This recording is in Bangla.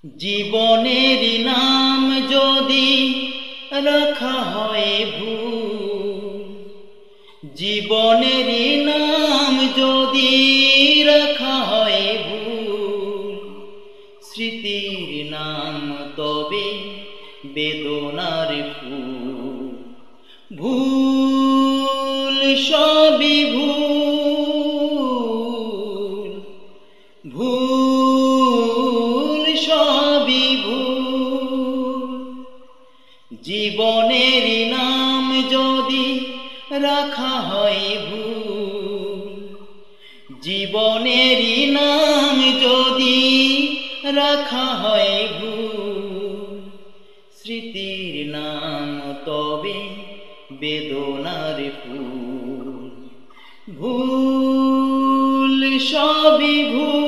জীবনের নাম যদি রাখা হয় ভুল, জীবনের নাম যদি রাখা হয় ভুল, স্মৃতির নাম তবে বেদনার ফুল। ভুল সবই ভুল, ভুল সবই ভুল। জীবনের নাম যদি রাখা হয় ভুল, জীবনের নাম যদি রাখা হয় ভুল, স্মৃতির নাম তবে বেদনার ফুল। ভুল সবই ভুল।